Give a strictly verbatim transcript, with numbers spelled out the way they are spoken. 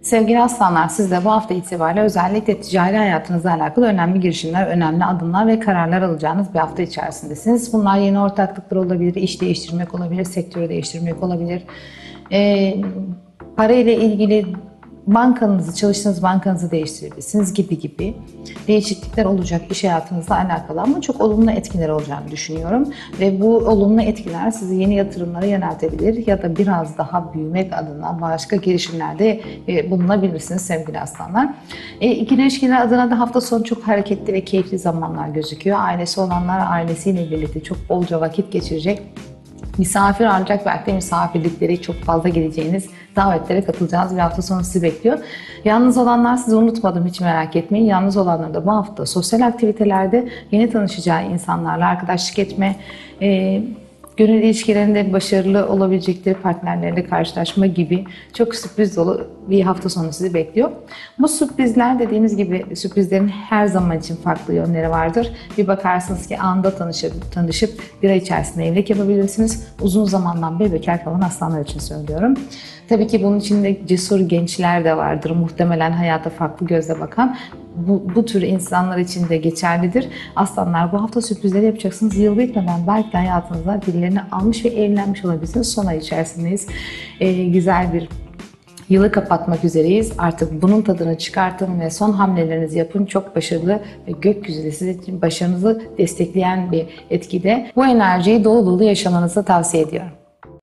Sevgili aslanlar, siz de bu hafta itibariyle özellikle ticari hayatınızla alakalı önemli girişimler, önemli adımlar ve kararlar alacağınız bir hafta içerisindesiniz. Bunlar yeni ortaklıklar olabilir, iş değiştirmek olabilir, sektörü değiştirmek olabilir. Ee, para ile ilgili bankanızı, çalıştığınız bankanızı değiştirebilirsiniz gibi gibi değişiklikler olacak iş hayatınızla alakalı ama çok olumlu etkiler olacağını düşünüyorum. Ve bu olumlu etkiler sizi yeni yatırımlara yöneltebilir ya da biraz daha büyümek adına başka girişimlerde bulunabilirsiniz sevgili aslanlar. E, ikili ilişkiler adına da hafta sonu çok hareketli ve keyifli zamanlar gözüküyor. Ailesi olanlar ailesiyle birlikte çok bolca vakit geçirecek. Misafir alacak, belki de misafirlikleri çok fazla gideceğiniz, davetlere katılacağınız bir hafta sonu sizi bekliyor. Yalnız olanlar, sizi unutmadım, hiç merak etmeyin. Yalnız olanlar da bu hafta sosyal aktivitelerde yeni tanışacağı insanlarla arkadaşlık etme, e, gönül ilişkilerinde başarılı olabilecekleri partnerlerle karşılaşma gibi çok sürpriz dolu bir hafta sonu sizi bekliyor. Bu sürprizler, dediğimiz gibi, sürprizlerin her zaman için farklı yönleri vardır. Bir bakarsınız ki anda tanışıp, tanışıp bir ay içerisinde evlilik yapabilirsiniz. Uzun zamandan beri bekar kalan aslanlar için söylüyorum. Tabii ki bunun içinde cesur gençler de vardır. Muhtemelen hayata farklı gözle bakan. Bu, bu tür insanlar için de geçerlidir. Aslanlar, bu hafta sürprizleri yapacaksınız. Yıl bitmeden belki de hayatınızda birilerini almış ve evlenmiş olabilirsiniz. Son ay içerisindeyiz. Ee, güzel bir yılı kapatmak üzereyiz. Artık bunun tadını çıkartın ve son hamlelerinizi yapın. Çok başarılı ve gökyüzü sizin için başarınızı destekleyen bir etkide. Bu enerjiyi dolu dolu yaşamanızı tavsiye ediyorum.